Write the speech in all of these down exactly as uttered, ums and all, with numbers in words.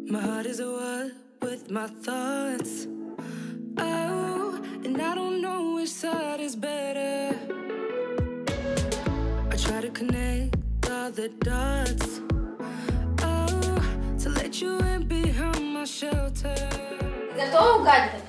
My heart is a what with my thoughts. Oh, and I don't know which side is better. I try to connect all the dots. Oh, to let you in behind my shelter. Готова угадывать?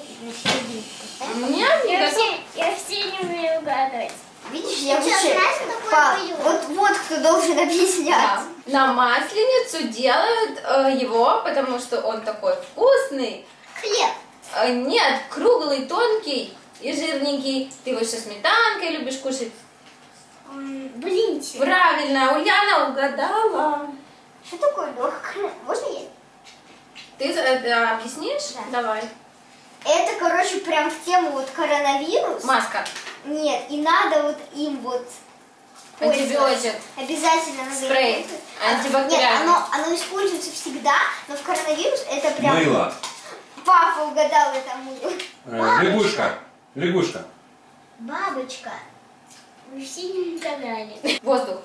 Нет, не Я готова. все, я все не умею угадывать. Видишь, я Сейчас, вообще... знаешь, что такое Па, пою? вот, вот кто должен объяснять. Да. На масленицу делают э, его, потому что он такой вкусный. Хлеб. Э, нет, круглый, тонкий и жирненький. Ты его со сметанкой любишь кушать? М, Блинчик. Правильно, Ульяна угадала. Что такое легкое? Можно есть? Ты э, объяснишь? Да. Давай. Это, короче, прям в тему вот коронавирус. Маска. Нет, и надо вот им вот Антибиотик. пользоваться. Обязательно надо им Спрей. пользоваться. Антибактериальный. Нет, оно, оно используется всегда, но в коронавирус это прям... Мыло. Папа угадал это мыло. Э, лягушка. Лягушка. Бабочка. Вы все не угадали. Воздух.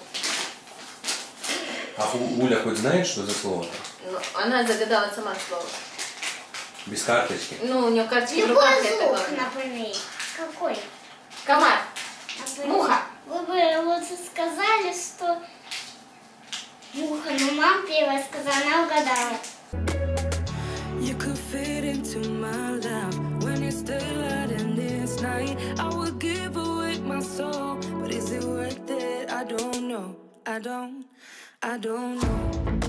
А У- Уля хоть знает, что за слово? Ну, она загадала сама слово. Без карточки. Ну, у нее карточки в Любой руках, это звук, главное. например. Какой? Комар. Например, Муха. Вы бы лучше сказали, что муха, но мама первая сказала, она угадала. You could fit into my life when it's daylight and it's night. I would give away my soul, but is it worth it? I don't know. I don't. I don't know.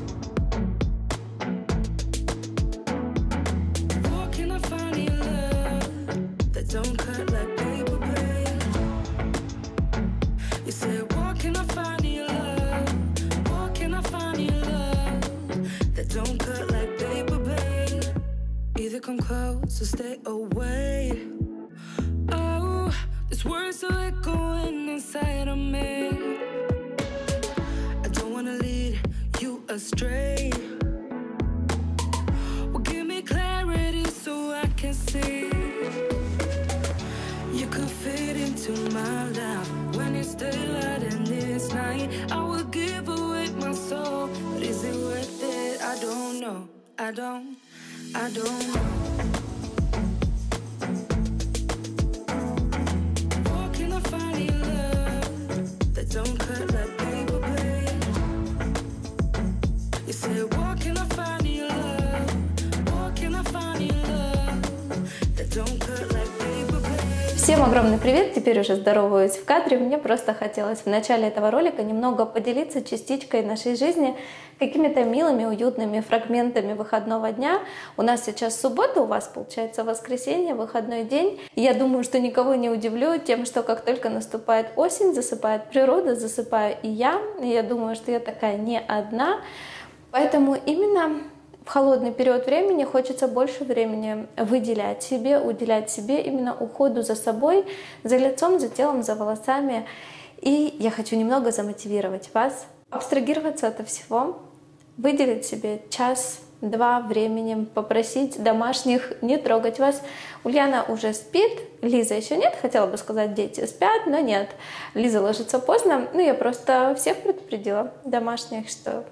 Where can I find your love that don't cut like paper blade? You said, where can I find your love? Where can I find your love that don't cut like paper blade? Either come close or stay away. Oh, this words are echoing inside of me. I don't wanna lead you astray. Well, give me clarity so I can see. You could fit into my life when it's daylight and it's night. I would give away my soul, but is it worth it? I don't know. I don't. I don't know. Where can I find your love that don't cut like paper blade? You said, where can I find your love? Where can I find your love that don't cut like paper blade? Всем огромный привет! Теперь уже здороваюсь в кадре. Мне просто хотелось в начале этого ролика немного поделиться частичкой нашей жизни, какими-то милыми, уютными фрагментами выходного дня. У нас сейчас суббота, у вас получается воскресенье, выходной день. И я думаю, что никого не удивлю тем, что как только наступает осень, засыпает природа, засыпаю и я. И я думаю, что я такая не одна. Поэтому именно в холодный период времени хочется больше времени выделять себе, уделять себе именно уходу за собой, за лицом, за телом, за волосами. И я хочу немного замотивировать вас, абстрагироваться от всего, выделить себе час-два времени, попросить домашних не трогать вас. Ульяна уже спит, Лиза еще нет, хотела бы сказать, дети спят, но нет. Лиза ложится поздно, ну я просто всех предупредила, домашних, что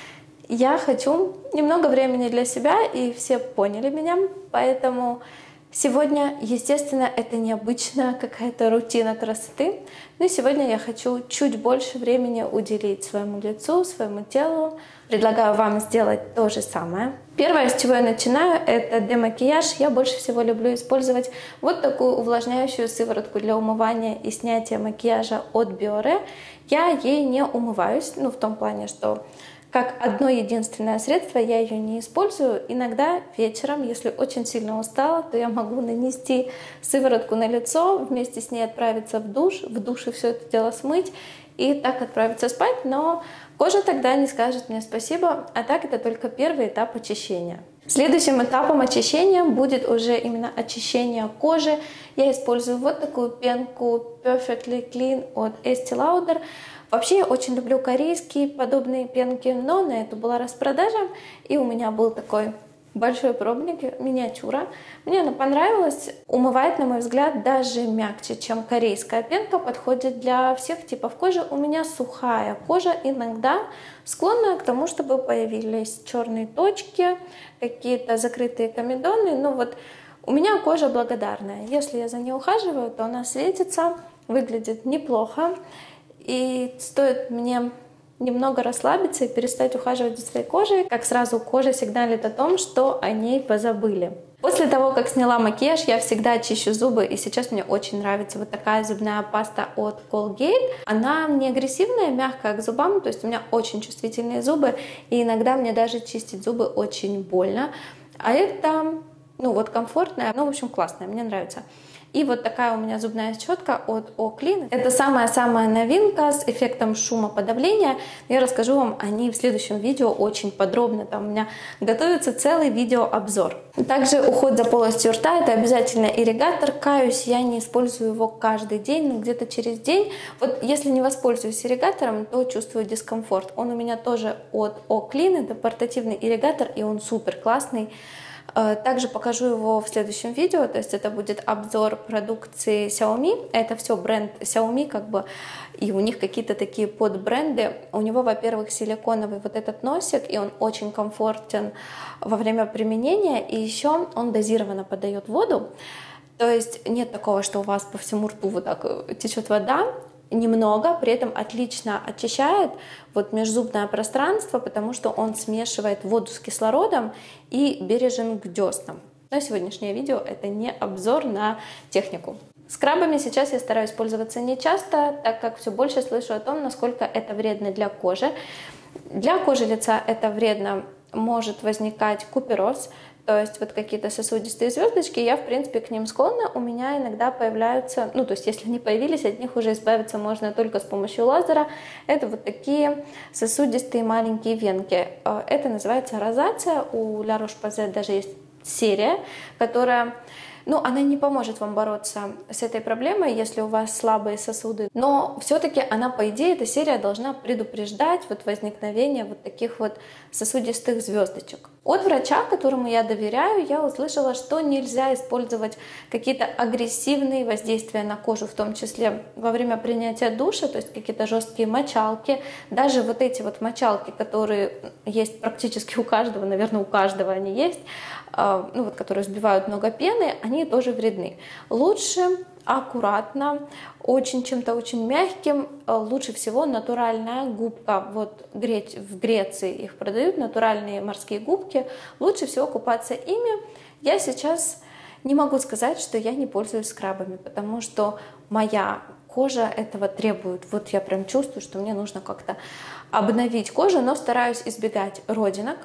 я хочу немного времени для себя, и все поняли меня, поэтому сегодня, естественно, это необычная какая-то рутина красоты, но сегодня я хочу чуть больше времени уделить своему лицу, своему телу. Предлагаю вам сделать то же самое. Первое, с чего я начинаю, это демакияж. Я больше всего люблю использовать вот такую увлажняющую сыворотку для умывания и снятия макияжа от Biore. Я ей не умываюсь, ну в том плане, что как одно единственное средство я ее не использую. Иногда вечером, если очень сильно устала, то я могу нанести сыворотку на лицо, вместе с ней отправиться в душ, в душе все это дело смыть и так отправиться спать, но кожа тогда не скажет мне спасибо, а так это только первый этап очищения. Следующим этапом очищения будет уже именно очищение кожи. Я использую вот такую пенку Perfectly Clean от Estee Lauder. Вообще я очень люблю корейские подобные пенки, но на эту была распродажа, и у меня был такой большой пробник, миниатюра. Мне она понравилась. Умывает, на мой взгляд, даже мягче, чем корейская пенка. Подходит для всех типов кожи. У меня сухая кожа, иногда склонная к тому, чтобы появились черные точки, какие-то закрытые комедоны. Ну вот у меня кожа благодарная. Если я за ней ухаживаю, то она светится, выглядит неплохо. И стоит мне немного расслабиться и перестать ухаживать за своей кожей, как сразу кожа сигналит о том, что о ней позабыли. После того, как сняла макияж, я всегда чищу зубы, и сейчас мне очень нравится вот такая зубная паста от Colgate. Она не агрессивная, мягкая к зубам, то есть у меня очень чувствительные зубы, и иногда мне даже чистить зубы очень больно. А это, ну вот, комфортная, ну, в общем, классная, мне нравится. И вот такая у меня зубная щетка от О'Clean. Это самая-самая новинка с эффектом шумоподавления. Я расскажу вам о ней в следующем видео очень подробно. Там у меня готовится целый видеообзор. Также уход за полостью рта — это обязательно ирригатор. Каюсь, я не использую его каждый день, но где-то через день. Вот если не воспользуюсь ирригатором, то чувствую дискомфорт. Он у меня тоже от Oakley, это портативный ирригатор, и он супер классный. Также покажу его в следующем видео, то есть это будет обзор продукции Xiaomi. Это все бренд Xiaomi, как бы, и у них какие-то такие подбренды. У него, во-первых, силиконовый вот этот носик, и он очень комфортен во время применения, и еще он дозированно подает воду. То есть нет такого, что у вас по всему рту вот так течет вода. Немного, при этом отлично очищает вот межзубное пространство, потому что он смешивает воду с кислородом и бережен к деснам. Но сегодняшнее видео — это не обзор на технику. Скрабами сейчас я стараюсь пользоваться не часто, так как все больше слышу о том, насколько это вредно для кожи. Для кожи лица это вредно, может возникать купероз, то есть вот какие-то сосудистые звездочки, я, в принципе, к ним склонна. У меня иногда появляются, ну, то есть если они появились, от них уже избавиться можно только с помощью лазера. Это вот такие сосудистые маленькие венки. Это называется розация. У La Roche-Posay даже есть серия, которая... Ну, она не поможет вам бороться с этой проблемой, если у вас слабые сосуды, но все-таки она, по идее, эта серия должна предупреждать вот возникновение вот таких вот сосудистых звездочек. От врача, которому я доверяю, я услышала, что нельзя использовать какие-то агрессивные воздействия на кожу, в том числе во время принятия душа, то есть какие-то жесткие мочалки. Даже вот эти вот мочалки, которые есть практически у каждого, наверное, у каждого они есть, ну вот, которые сбивают много пены, они тоже вредны. Лучше аккуратно, очень чем-то очень мягким, лучше всего натуральная губка. Вот в Греции их продают, натуральные морские губки. Лучше всего купаться ими. Я сейчас не могу сказать, что я не пользуюсь скрабами, потому что моя кожа этого требует. Вот я прям чувствую, что мне нужно как-то обновить кожу, но стараюсь избегать родинок,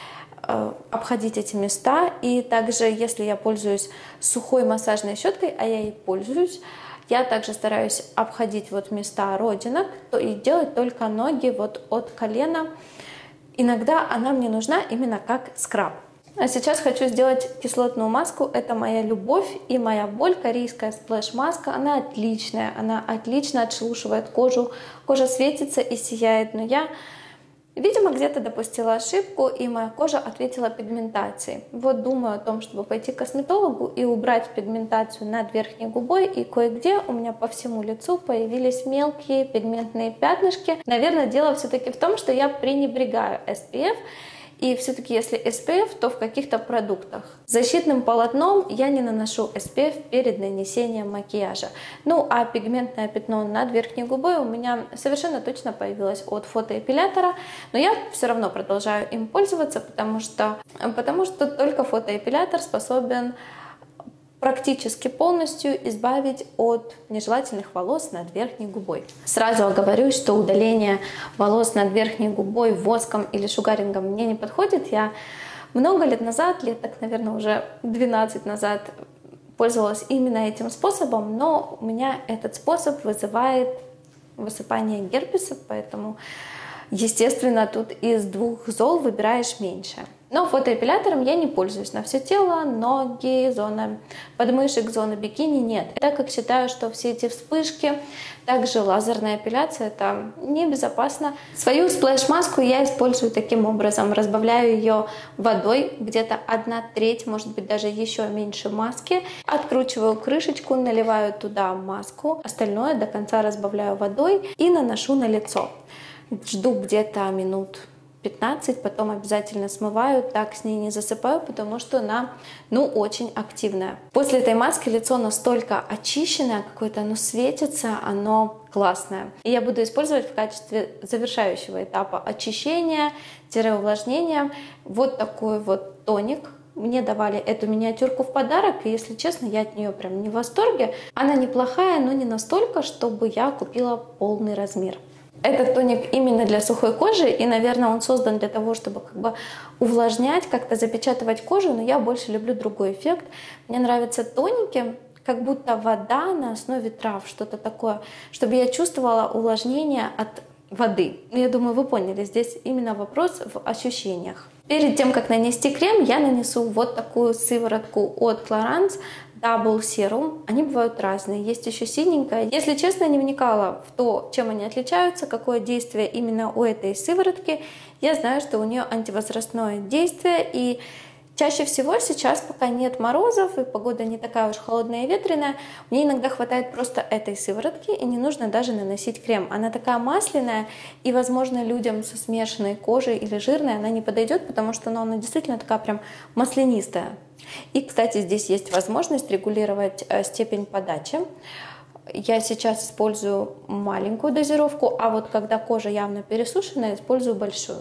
обходить эти места. И также, если я пользуюсь сухой массажной щеткой, а я ей пользуюсь, я также стараюсь обходить вот места родинок то и делать только ноги вот от колена. Иногда она мне нужна именно как скраб. А сейчас хочу сделать кислотную маску. Это моя любовь и моя боль. Корейская сплэш-маска. Она отличная, она отлично отшелушивает кожу. Кожа светится и сияет, но я... Видимо, где-то допустила ошибку, и моя кожа ответила пигментацией. Вот думаю о том, чтобы пойти к косметологу и убрать пигментацию над верхней губой, и кое-где у меня по всему лицу появились мелкие пигментные пятнышки. Наверное, дело все-таки в том, что я пренебрегаю эс пи эф, и все-таки если эс пи эф, то в каких-то продуктах. Защитным полотном я не наношу эс пи эф перед нанесением макияжа. Ну а пигментное пятно над верхней губой у меня совершенно точно появилось от фотоэпилятора, но я все равно продолжаю им пользоваться, потому что, потому что только фотоэпилятор способен практически полностью избавить от нежелательных волос над верхней губой. Сразу оговорюсь, что удаление волос над верхней губой воском или шугарингом мне не подходит. Я много лет назад, лет так, наверное, уже двенадцать назад пользовалась именно этим способом, но у меня этот способ вызывает высыпание герпеса, поэтому, естественно, тут из двух зол выбираешь меньше. Но фотоэпилятором я не пользуюсь на все тело, ноги, зона подмышек, зона бикини нет. Так как считаю, что все эти вспышки, также лазерная эпиляция, это небезопасно. Свою сплэш-маску я использую таким образом. Разбавляю ее водой, где-то одна треть, может быть даже еще меньше маски. Откручиваю крышечку, наливаю туда маску. Остальное до конца разбавляю водой и наношу на лицо. Жду где-то минут пятнадцать, потом обязательно смываю, так с ней не засыпаю, потому что она, ну, очень активная. После этой маски лицо настолько очищенное, какое-то оно светится, оно классное. И я буду использовать в качестве завершающего этапа очищения-увлажнения вот такой вот тоник. Мне давали эту миниатюрку в подарок, и, если честно, я от нее прям не в восторге. Она неплохая, но не настолько, чтобы я купила полный размер. Этот тоник именно для сухой кожи, и, наверное, он создан для того, чтобы как бы увлажнять, как-то запечатывать кожу, но я больше люблю другой эффект. Мне нравятся тоники, как будто вода на основе трав, что-то такое, чтобы я чувствовала увлажнение от воды. Я думаю, вы поняли, здесь именно вопрос в ощущениях. Перед тем, как нанести крем, я нанесу вот такую сыворотку от Clarins Double Serum. Они бывают разные, есть еще синенькая. Если честно, не вникала в то, чем они отличаются, какое действие именно у этой сыворотки. Я знаю, что у нее антивозрастное действие, и чаще всего сейчас, пока нет морозов и погода не такая уж холодная и ветреная, мне иногда хватает просто этой сыворотки, и не нужно даже наносить крем. Она такая масляная, и, возможно, людям со смешанной кожей или жирной она не подойдет, потому что ну, она действительно такая прям маслянистая. И, кстати, здесь есть возможность регулировать степень подачи. Я сейчас использую маленькую дозировку, а вот когда кожа явно пересушенная, использую большую.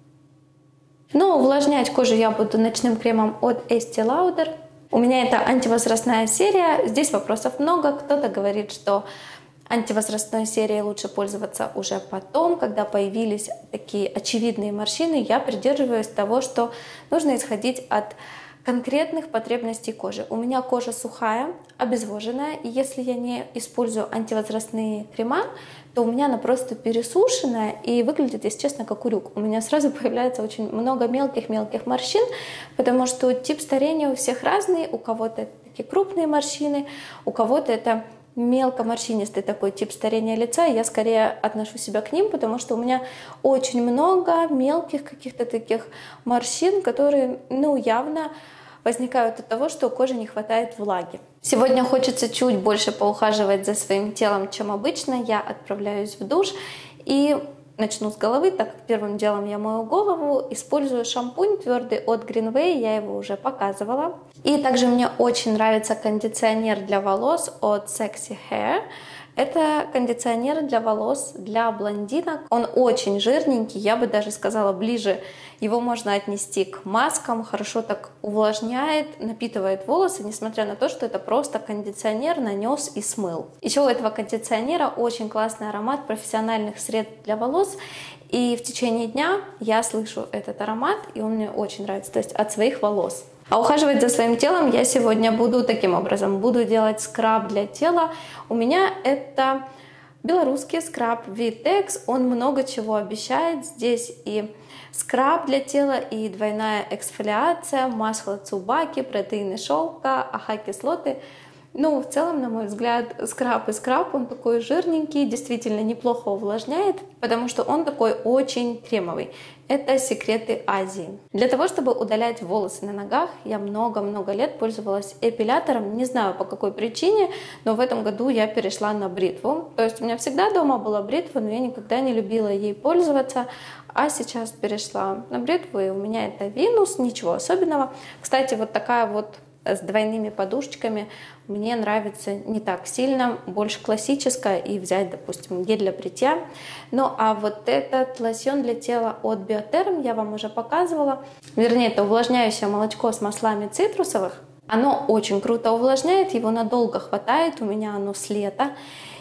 Но увлажнять кожу я буду ночным кремом от Estee Lauder. У меня это антивозрастная серия. Здесь вопросов много. Кто-то говорит, что антивозрастной серией лучше пользоваться уже потом, когда появились такие очевидные морщины. Я придерживаюсь того, что нужно исходить от конкретных потребностей кожи. У меня кожа сухая, обезвоженная, и если я не использую антивозрастные крема, то у меня она просто пересушенная и выглядит, если честно, как урюк. У меня сразу появляется очень много мелких-мелких морщин, потому что тип старения у всех разный. У кого-то это такие крупные морщины, у кого-то это мелкоморщинистый такой тип старения лица. Я скорее отношу себя к ним, потому что у меня очень много мелких каких-то таких морщин, которые, ну, явно возникают от того, что у кожи не хватает влаги. Сегодня хочется чуть больше поухаживать за своим телом, чем обычно. Я отправляюсь в душ и начну с головы, так как первым делом я мою голову. Использую шампунь твердый от Greenway, я его уже показывала. И также мне очень нравится кондиционер для волос от Sexy Hair. Это кондиционер для волос для блондинок. Он очень жирненький, я бы даже сказала ближе. Его можно отнести к маскам, хорошо так увлажняет, напитывает волосы, несмотря на то, что это просто кондиционер нанес и смыл. Еще у этого кондиционера очень классный аромат профессиональных средств для волос. И в течение дня я слышу этот аромат, и он мне очень нравится, то есть от своих волос. А ухаживать за своим телом я сегодня буду таким образом. Буду делать скраб для тела. У меня это белорусский скраб Vitex. Он много чего обещает. Здесь и скраб для тела, и двойная эксфолиация, масло цубаки, протеины шелка, АХА-кислоты. Ну, в целом, на мой взгляд, скраб и скраб, он такой жирненький, действительно неплохо увлажняет, потому что он такой очень кремовый. Это секреты Азии. Для того, чтобы удалять волосы на ногах, я много-много лет пользовалась эпилятором. Не знаю по какой причине, но в этом году я перешла на бритву. То есть у меня всегда дома была бритва, но я никогда не любила ей пользоваться. А сейчас перешла на бритву, и у меня это Винус, ничего особенного. Кстати, вот такая вот с двойными подушечками мне нравится не так сильно, больше классическая, и взять, допустим, гель для бритья. Ну а вот этот лосьон для тела от Bioterm я вам уже показывала. Вернее, это увлажняющее молочко с маслами цитрусовых. Оно очень круто увлажняет, его надолго хватает, у меня оно с лета.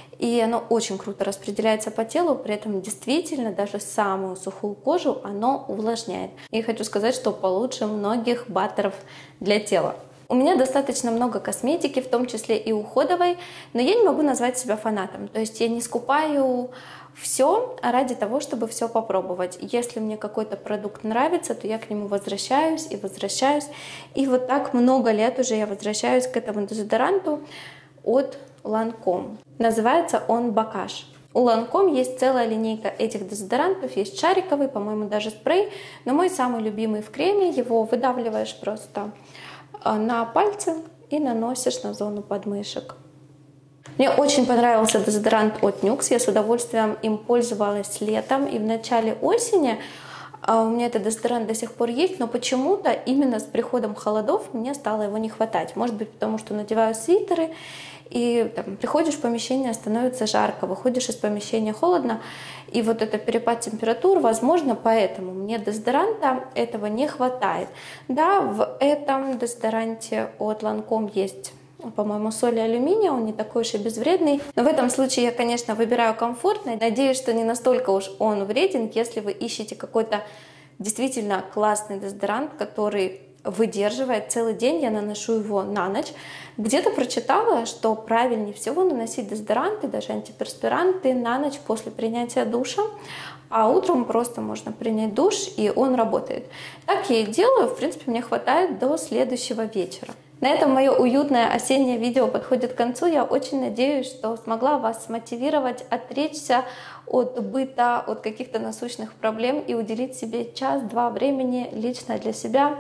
И оно очень круто распределяется по телу, при этом действительно даже самую сухую кожу оно увлажняет. И хочу сказать, что получше многих баттеров для тела. У меня достаточно много косметики, в том числе и уходовой, но я не могу назвать себя фанатом. То есть я не скупаю все ради того, чтобы все попробовать. Если мне какой-то продукт нравится, то я к нему возвращаюсь и возвращаюсь. И вот так много лет уже я возвращаюсь к этому дезодоранту от Lancome. Называется он Bakash. У Lancome есть целая линейка этих дезодорантов, есть шариковый, по-моему, даже спрей, но мой самый любимый в креме, его выдавливаешь просто на пальцы и наносишь на зону подмышек. Мне очень понравился дезодорант от Nuxe, я с удовольствием им пользовалась летом и в начале осени. У меня этот дезодорант до сих пор есть, но почему-то именно с приходом холодов мне стало его не хватать. Может быть, потому что надеваю свитеры, и там, приходишь в помещение, становится жарко, выходишь из помещения холодно, и вот этот перепад температур, возможно, поэтому мне дезодоранта этого не хватает. Да, в этом дезодоранте от Lancome есть, по-моему, соль и алюминия, он не такой уж и безвредный. Но в этом случае я, конечно, выбираю комфортный. Надеюсь, что не настолько уж он вреден, если вы ищете какой-то действительно классный дезодорант, который выдерживает целый день, я наношу его на ночь. Где-то прочитала, что правильнее всего наносить дезодоранты, даже антиперспиранты на ночь после принятия душа, а утром просто можно принять душ, и он работает. Так я и делаю, в принципе, мне хватает до следующего вечера. На этом мое уютное осеннее видео подходит к концу. Я очень надеюсь, что смогла вас смотивировать, отречься от быта, от каких-то насущных проблем и уделить себе час-два времени лично для себя,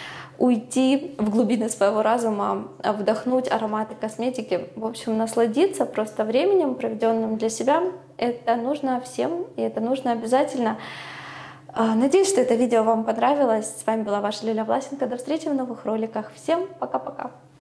уйти в глубины своего разума, вдохнуть ароматы косметики, в общем, насладиться просто временем, проведенным для себя. Это нужно всем, и это нужно обязательно. Надеюсь, что это видео вам понравилось. С вами была ваша Лиля Власенко. До встречи в новых роликах. Всем пока-пока.